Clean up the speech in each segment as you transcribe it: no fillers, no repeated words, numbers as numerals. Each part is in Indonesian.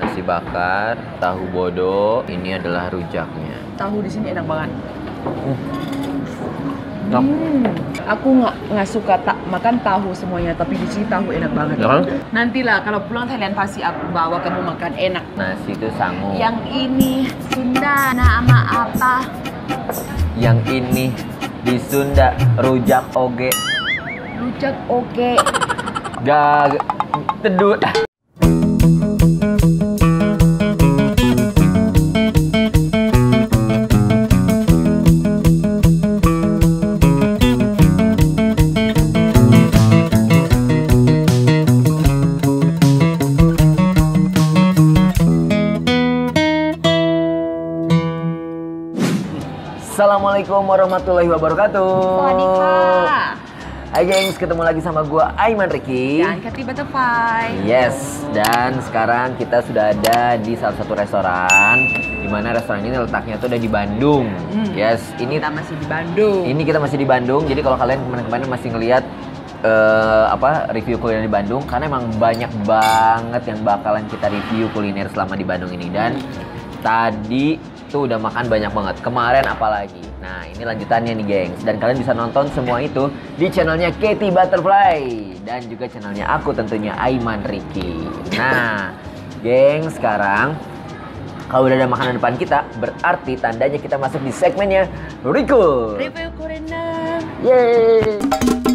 Nasi bakar, tahu bodo, ini adalah rujaknya. Tahu di sini enak banget. Enak. Aku nggak suka makan tahu semuanya, tapi di sini tahu enak banget. Ya kan? Nantilah kalau pulang Thailand pasti aku bawa kamu makan enak. Nasi itu sangu. Yang ini Sunda nama apa? Yang ini di Sunda rujak oge. Rujak oke. Gak teduh. Assalamualaikum warahmatullahi wabarakatuh. Sawadika. Hai gengs, ketemu lagi sama gua Aiman Ricky Dan Kati Butterfly. Yes, dan sekarang kita sudah ada di salah satu restoran, dimana restoran ini letaknya tuh ada di Bandung. Yes, ini Kita masih di Bandung. Ini kita masih di Bandung. Jadi kalau kalian kemarin-kemarin masih ngelihat review kuliner di Bandung, karena emang banyak banget yang bakalan kita review kuliner selama di Bandung ini. Dan tadi tuh udah makan banyak banget. Kemarin apalagi. Nah, ini lanjutannya nih, gengs. Dan kalian bisa nonton semua itu di channelnya Kati Butterfly dan juga channelnya aku tentunya Aiman Ricky. Nah, gengs, sekarang kalau udah ada makanan depan kita, berarti tandanya kita masuk di segmennya Rico. Review kuliner. Yeay.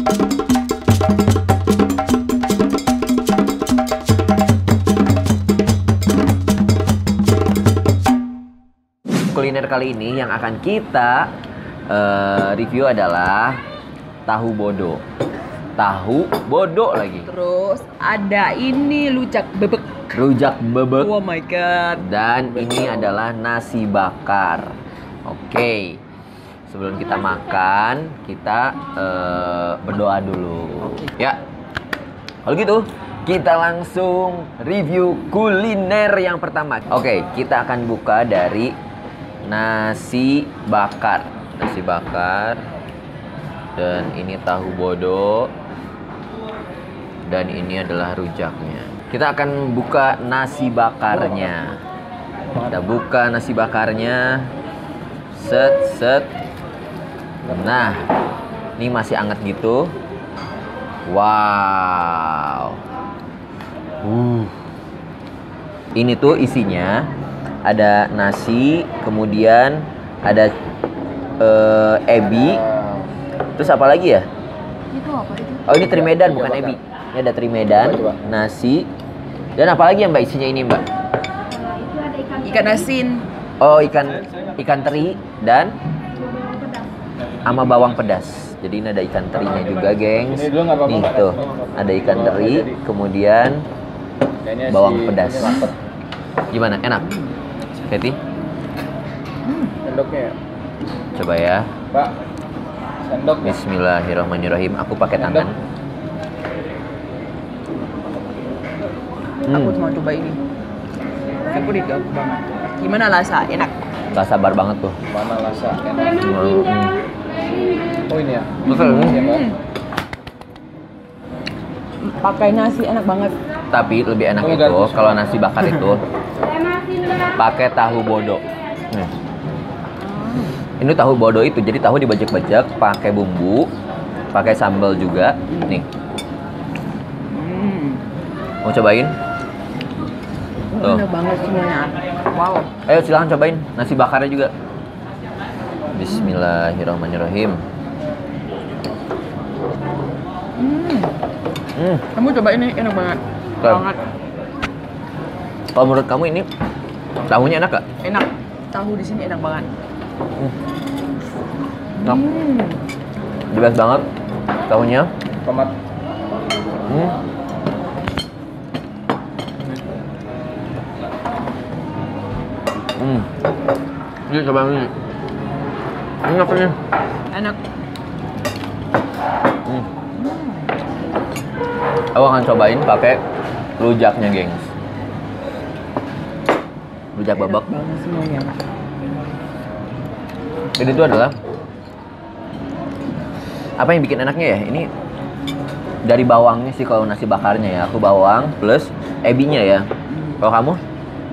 Kuliner kali ini yang akan kita review adalah tahu bodo. Tahu bodo lagi. Terus ada ini rujak bebek. Rujak bebek. Oh my god. Dan ini adalah nasi bakar. Oke. Sebelum kita makan, kita berdoa dulu. Ya. Kalau gitu, kita langsung review kuliner yang pertama. Oke, kita akan buka dari nasi bakar. Nasi bakar. Dan ini tahu bodo. Dan ini adalah rujaknya. Kita akan buka nasi bakarnya. Kita buka nasi bakarnya. Set, set. Nah, ini masih anget gitu. Wow. Ini tuh isinya ada nasi, kemudian ada ebi. Terus apa lagi ya? Itu apa itu? Oh, ini teri Medan, bukan ebi. Ini ada teri Medan, nasi. Dan apa lagi ya, Mbak, isinya ini, Mbak? Ikan asin. Oh, ikan teri dan sama bawang pedas. Jadi ini ada ikan terinya juga, gengs. Nih tuh, ada ikan teri, kemudian bawang pedas. Gimana? Enak? Kati? Sendoknya ya? Coba ya. Pak, sendok. Bismillahirrahmanirrahim. Aku pakai tangan. Aku mau coba ini. Favorit aku banget. Gimana rasa? Enak. Gak sabar banget tuh. Mana rasa enak? Oh ini ya? Betul. Iya, Mbak. Pakai nasi enak banget. Tapi lebih enak itu kalau nasi bakar itu pakai tahu bodo. Ini tahu bodo itu, jadi tahu dibajak-bajak, pakai bumbu, pakai sambal juga. Nih. Mau cobain? Tuh. Enak banget semuanya. Wow. Ayo silahkan cobain nasi bakarnya juga. Bismillahirrahmanirrahim. Kamu coba ini enak banget. Oke. Banget. Kalau menurut kamu ini tahunya enak gak? Enak. Tahu di sini enak banget. Enak. The best banget tahunya. Tomat. Ini coba ini. Ini apa nih? Enak. Aku akan cobain pakai rujaknya, gengs. Rujak babak. Enak banget semuanya. Jadi itu adalah apa yang bikin enaknya ya? Ini dari bawangnya sih kalau nasi bakarnya ya. Aku bawang plus ebinya ya. Kalau kamu?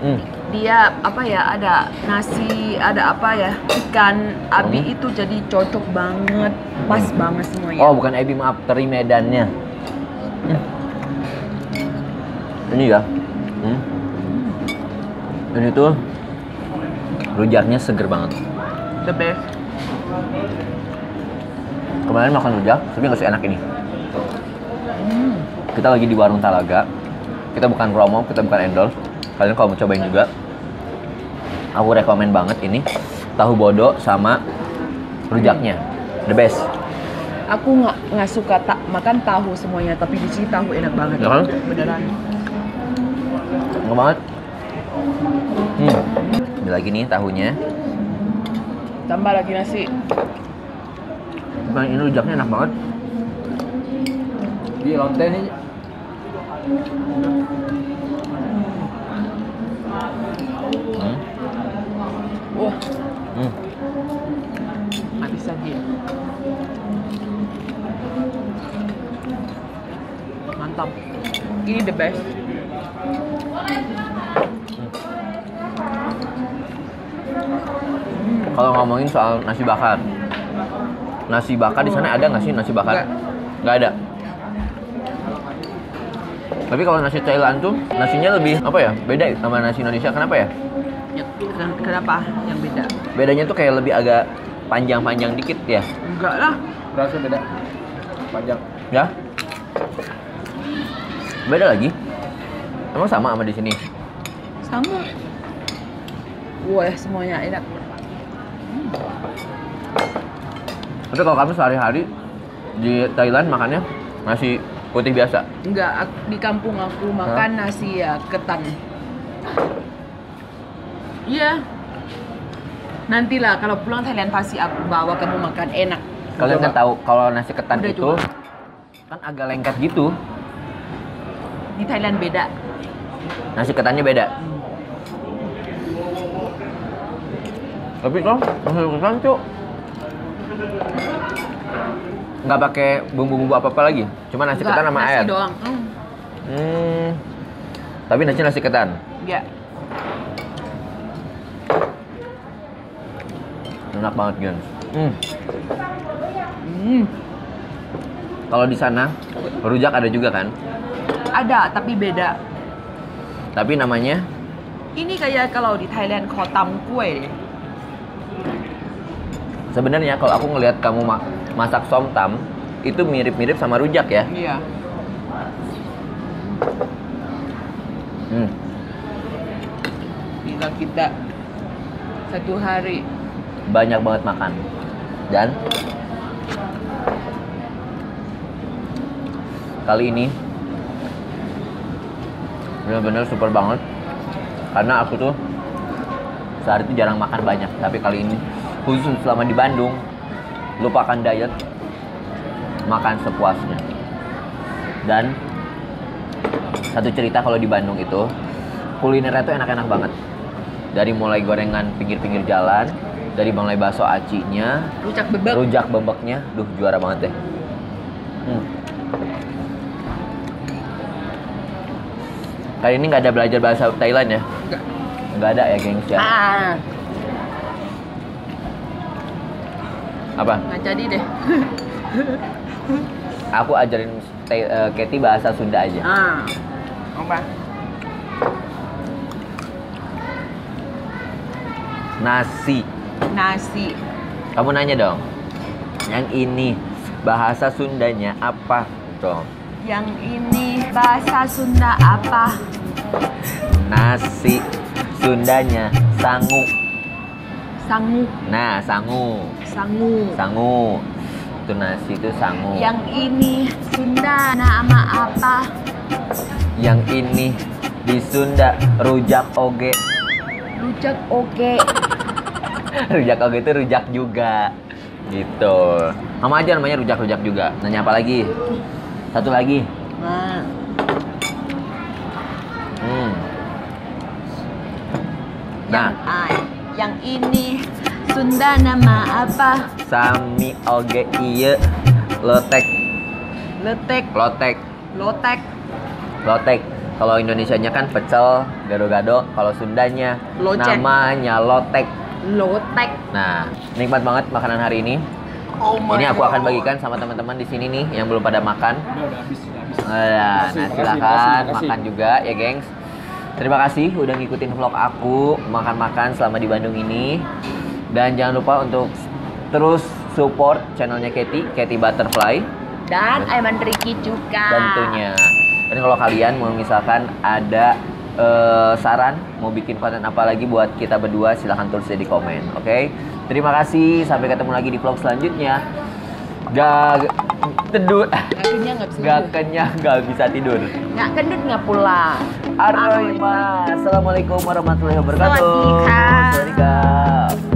Dia apa ya, ada nasi, ada apa ya, ikan abi itu jadi cocok banget, pas banget semuanya. Oh, bukan ebi, maaf, teri Medannya. Ini ya. Ini tuh rujaknya seger banget. The best. Kemarin makan rujak, tapi nggak seenak ini. Kita lagi di warung Talaga. Kita bukan promo, kita bukan endorse. Kalian kalau mau cobain juga, aku rekomen banget ini tahu bodo sama rujaknya, the best. Aku nggak suka makan tahu semuanya, tapi di sini tahu enak banget. Ya kan? Beneran. Enak banget. Ini lagi nih tahunya. Tambah lagi nasi. Ini rujaknya enak banget. Di lonte nih. Wah. Nggak bisa dia. Mantap. Ini the best. Kalau ngomongin soal nasi bakar di sana ada nggak sih nasi bakar? Nggak ada. Tapi kalau nasi Thailand tuh nasinya lebih apa ya? Beda sama nasi Indonesia. Kenapa ya? Kenapa yang beda? Bedanya tuh kayak lebih agak panjang-panjang dikit ya. Enggak lah. Berasa beda. Panjang. Ya? Beda lagi? Emang sama di sini? Sama. Wah, semuanya enak. Tapi kalau kamu sehari-hari di Thailand makannya nasi putih biasa? Enggak, di kampung aku makan nasi ya ketan. Iya. Nantilah kalau pulang Thailand pasti aku bawa kamu makan enak. Kalian kan tahu kalau nasi ketan Udah itu juga. kan agak lengket gitu. Di Thailand beda. Nasi ketannya beda. Tapi kok nasi ketan tuh nggak pakai bumbu-bumbu apa-apa lagi, cuma nasi ketan sama nasi air. Doang. Tapi nasi ketan. Ya. Enak banget, Gen. Kalau di sana rujak ada juga kan? Ada, tapi beda. Tapi namanya Ini kayak kalau di Thailand khotam kue. sebenarnya kalau aku ngelihat kamu masak somtam itu mirip-mirip sama rujak ya. Iya. Bila kita satu hari Banyak banget makan. Dan kali ini benar-benar super banget karena aku tuh sehari itu jarang makan banyak, tapi kali ini khusus selama di Bandung lupakan diet, makan sepuasnya. Dan satu cerita kalau di Bandung itu kulinernya tuh enak-enak banget, dari mulai gorengan pinggir-pinggir jalan, dari mulai bakso acinya, rujak bebeknya, duh juara banget deh. Kali ini nggak ada belajar bahasa Thailand ya? Nggak ada ya, gengs ya? Apa? nggak jadi deh. Aku ajarin Katy bahasa Sunda aja. Apa? Nasi. Nasi. Kamu nanya dong. Yang ini bahasa Sundanya apa dong? Yang ini bahasa Sunda apa? Nasi Sundanya sangu. Sangu. Nah, sangu. Sangu. Sangu. Itu nasi itu sangu. Yang ini Sunda nama apa? Yang ini di Sunda rujak oge. Rujak oge. Rujak oge itu rujak juga. Gitu. Sama aja namanya rujak-rujak juga. Nanya apa lagi? Satu lagi. Nah, yang ini Sunda nama apa? sami oge ieu lotek. Letek. Lotek. Lotek. Lotek. Kalau Indonesianya kan pecel, gado-gado. Kalau Sundanya Locek. namanya lotek. Lotek. Nah, nikmat banget makanan hari ini. Oh my Ini aku akan God. bagikan sama teman-teman di sini nih yang belum pada makan. Udah habis, udah habis. Nah, Makasih, silakan makasih. makan juga ya, gengs. Terima kasih udah ngikutin vlog aku makan-makan selama di Bandung ini. Dan jangan lupa untuk terus support channelnya Katy Butterfly Dan Aiman Ricky juga. tentunya. Dan kalau kalian mau misalkan ada saran mau bikin konten apa lagi buat kita berdua, silahkan tulis di komen. Oke? Terima kasih, sampai ketemu lagi di vlog selanjutnya. Gak tidur, Akhirnya nggak bisa. gak kenyang, gak bisa tidur. Nggak kendut nggak pula. Arroima. Assalamualaikum warahmatullahi wabarakatuh. Sawadee ka. Sawadee ka.